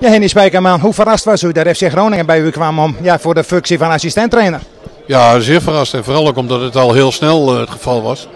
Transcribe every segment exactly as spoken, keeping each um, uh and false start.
Ja, Henny Spijkerman, hoe verrast was u dat F C Groningen bij u kwam om, ja, voor de functie van assistent-trainer? Ja, zeer verrast. En vooral ook omdat het al heel snel uh, het geval was.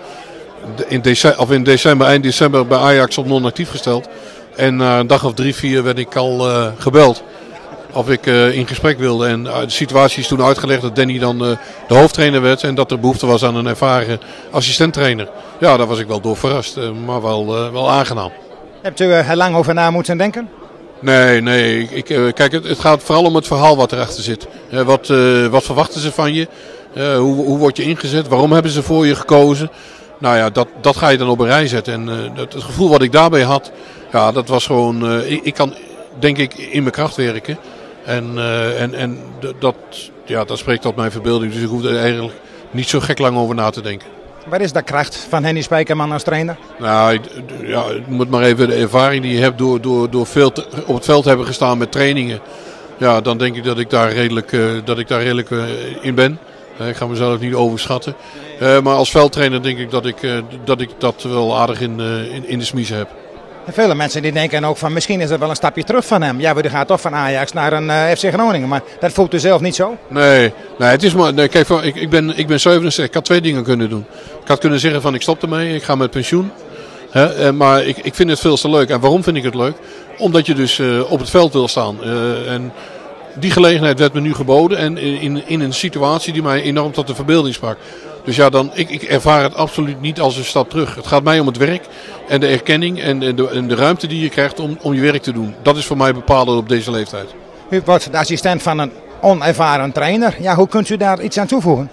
In december, of in december, eind december bij Ajax op non-actief gesteld. En na uh, een dag of drie, vier werd ik al uh, gebeld of ik uh, in gesprek wilde. En uh, de situatie is toen uitgelegd dat Danny dan uh, de hoofdtrainer werd. En dat er behoefte was aan een ervaren assistent-trainer. Ja, daar was ik wel door verrast. Uh, maar wel, uh, wel aangenaam. Hebt u er lang over na moeten denken? Nee, nee. Ik, uh, kijk, het, het gaat vooral om het verhaal wat erachter zit. Uh, wat, uh, wat verwachten ze van je? Uh, hoe, hoe word je ingezet? Waarom hebben ze voor je gekozen? Nou ja, dat, dat ga je dan op een rij zetten. En uh, het, het gevoel wat ik daarbij had, ja, dat was gewoon... Uh, ik, ik kan, denk ik, in mijn kracht werken. En, uh, en, en dat, ja, dat spreekt tot mijn verbeelding. Dus ik hoef er eigenlijk niet zo gek lang over na te denken. Wat is de kracht van Henny Spijkerman als trainer? Nou, ja, je moet maar even de ervaring die je hebt door, door, door veel te, op het veld hebben gestaan met trainingen. Ja, dan denk ik dat ik daar redelijk, uh, dat ik daar redelijk uh, in ben. Uh, ik ga mezelf niet overschatten. Uh, maar als veldtrainer denk ik dat ik, uh, dat, ik dat wel aardig in, uh, in, in de smiezen heb. En vele mensen die denken ook van misschien is er wel een stapje terug van hem. Ja, we gaan toch van Ajax naar een uh, F C Groningen. Maar dat voelt u zelf niet zo? Nee, nee, het is maar, nee kijk, ik, ik, ben, ik ben zevenenzestig. Ik had twee dingen kunnen doen. Ik had kunnen zeggen van ik stop ermee, ik ga met pensioen. He, maar ik, ik vind het veel te leuk. En waarom vind ik het leuk? Omdat je dus uh, op het veld wil staan. Uh, en die gelegenheid werd me nu geboden. En in, in een situatie die mij enorm tot de verbeelding sprak. Dus ja, dan, ik, ik ervaar het absoluut niet als een stap terug. Het gaat mij om het werk en de erkenning en de, en de ruimte die je krijgt om, om je werk te doen. Dat is voor mij bepalend op deze leeftijd. U wordt de assistent van een onervaren trainer. Ja, hoe kunt u daar iets aan toevoegen?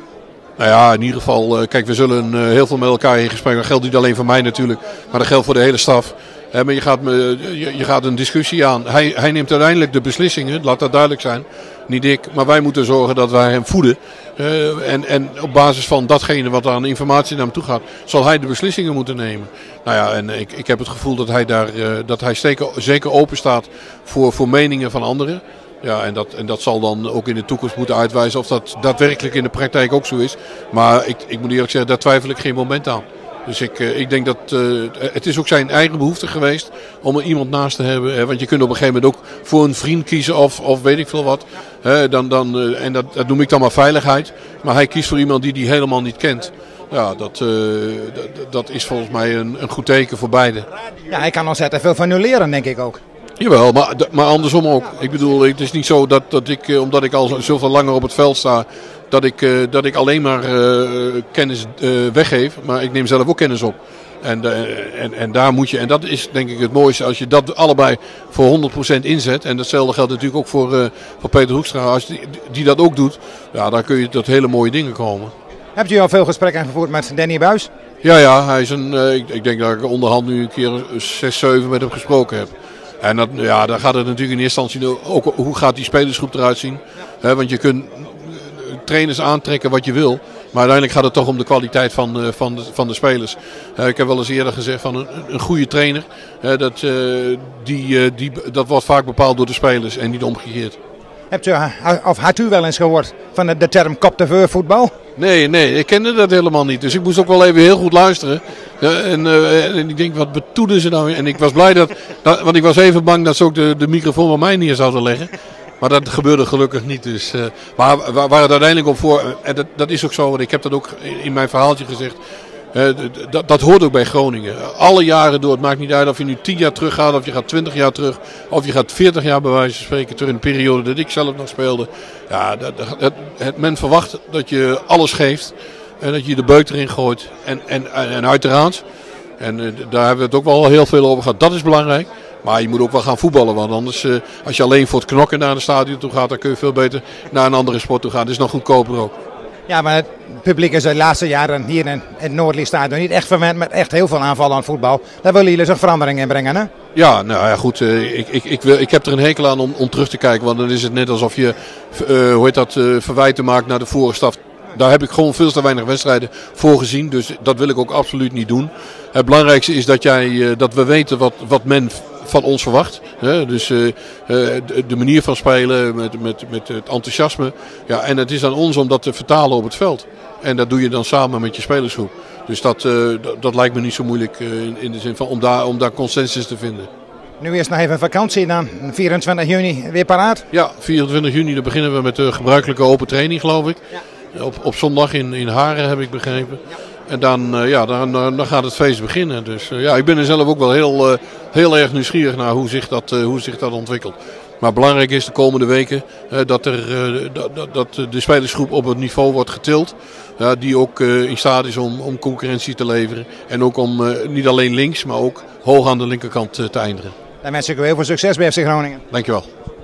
Nou ja, in ieder geval, kijk, we zullen uh, heel veel met elkaar in gesprek. Dat geldt niet alleen voor mij natuurlijk, maar dat geldt voor de hele staf. He, maar je gaat, me, je, je gaat een discussie aan. Hij, hij neemt uiteindelijk de beslissingen, laat dat duidelijk zijn. Niet ik, maar wij moeten zorgen dat wij hem voeden. Uh, en, en op basis van datgene wat aan informatie naar hem toe gaat, zal hij de beslissingen moeten nemen. Nou ja, en ik, ik heb het gevoel dat hij daar uh, dat hij zeker, zeker open staat voor, voor meningen van anderen. Ja, en dat, en dat zal dan ook in de toekomst moeten uitwijzen of dat daadwerkelijk in de praktijk ook zo is. Maar ik, ik moet eerlijk zeggen, daar twijfel ik geen moment aan. Dus ik, ik denk dat uh, het is ook zijn eigen behoefte geweest om er iemand naast te hebben. Hè, want je kunt op een gegeven moment ook voor een vriend kiezen of, of weet ik veel wat. Hè, dan, dan, uh, en dat, dat noem ik dan maar veiligheid. Maar hij kiest voor iemand die hij helemaal niet kent. Ja, dat, uh, dat, dat is volgens mij een, een goed teken voor beide. Ja, hij kan ontzettend veel van u leren, denk ik ook. Jawel, maar, maar andersom ook. Ik bedoel, het is niet zo dat, dat ik, omdat ik al zoveel langer op het veld sta, dat ik, uh, dat ik alleen maar uh, kennis uh, weggeef. Maar ik neem zelf ook kennis op. En, uh, en, en daar moet je, en dat is denk ik het mooiste, als je dat allebei voor honderd procent inzet. En datzelfde geldt natuurlijk ook voor, uh, voor Peter Hoekstra. Als die, die dat ook doet, ja, dan kun je tot hele mooie dingen komen. Hebt u al veel gesprekken gevoerd met Danny Buis? Ja, ja, hij is een, uh, ik, ik denk dat ik onderhand nu een keer zes, zeven met hem gesproken heb. En dat, ja, dan gaat het natuurlijk in eerste instantie ook hoe gaat die spelersgroep eruit zien. He, want je kunt trainers aantrekken wat je wil. Maar uiteindelijk gaat het toch om de kwaliteit van, uh, van, de, van de spelers. Uh, ik heb wel eens eerder gezegd van een, een goede trainer. Uh, dat, uh, die, uh, die, dat wordt vaak bepaald door de spelers en niet omgekeerd. Hebt u, of had u wel eens gehoord van de, de term kop de veur voetbal? Nee, nee, ik kende dat helemaal niet. Dus ik moest ook wel even heel goed luisteren. Ja, en, uh, en ik denk, wat betoeden ze nou? En ik was blij dat, dat, want ik was even bang dat ze ook de, de microfoon bij mij neer zouden leggen. Maar dat gebeurde gelukkig niet. Dus, uh, maar waar, waar het uiteindelijk op voor, en dat, dat is ook zo, want ik heb dat ook in mijn verhaaltje gezegd. Uh, dat, dat hoort ook bij Groningen. Alle jaren door, het maakt niet uit of je nu tien jaar terug gaat, of je gaat twintig jaar terug, of je gaat veertig jaar bij wijze van spreken terug in de periode dat ik zelf nog speelde. Ja, dat, dat, het, men verwacht dat je alles geeft en dat je de beuk erin gooit. En, en, en uiteraard, en uh, daar hebben we het ook wel heel veel over gehad, dat is belangrijk. Maar je moet ook wel gaan voetballen, want anders, uh, als je alleen voor het knokken naar een stadion toe gaat, dan kun je veel beter naar een andere sport toe gaan. Dat is nog goedkoper ook. Ja, maar het publiek is de laatste jaren hier in het Noordlichtstadion niet echt verwend met echt heel veel aanvallen aan voetbal. Daar willen jullie zo'n verandering in brengen, hè? Ja, nou ja, goed. Uh, ik, ik, ik, wil, ik heb er een hekel aan om, om terug te kijken, want dan is het net alsof je, uh, hoe heet dat, uh, verwijten maakt naar de vorige staf. Daar heb ik gewoon veel te weinig wedstrijden voor gezien, dus dat wil ik ook absoluut niet doen. Het belangrijkste is dat, jij, uh, dat we weten wat, wat men van ons verwacht. Hè? Dus uh, uh, de, de manier van spelen met, met, met het enthousiasme. Ja, en het is aan ons om dat te vertalen op het veld. En dat doe je dan samen met je spelersgroep. Dus dat, uh, dat, dat lijkt me niet zo moeilijk uh, in, in de zin van om daar, om daar consensus te vinden. Nu is nog even vakantie dan, vierentwintig juni weer paraat? Ja, vierentwintig juni dan beginnen we met de gebruikelijke open training, geloof ik. Ja. Op, op zondag in, in Haren, heb ik begrepen. Ja. En dan, uh, ja, dan, dan gaat het feest beginnen. Dus uh, ja, ik ben er zelf ook wel heel, uh, heel erg nieuwsgierig naar hoe zich dat, uh, hoe zich dat ontwikkelt. Maar belangrijk is de komende weken uh, dat, er, uh, dat, dat de spelersgroep op het niveau wordt getild. Uh, die ook uh, in staat is om, om concurrentie te leveren. En ook om uh, niet alleen links, maar ook hoog aan de linkerkant uh, te eindigen. Dan wens ik u heel veel succes bij F C Groningen. Dankjewel.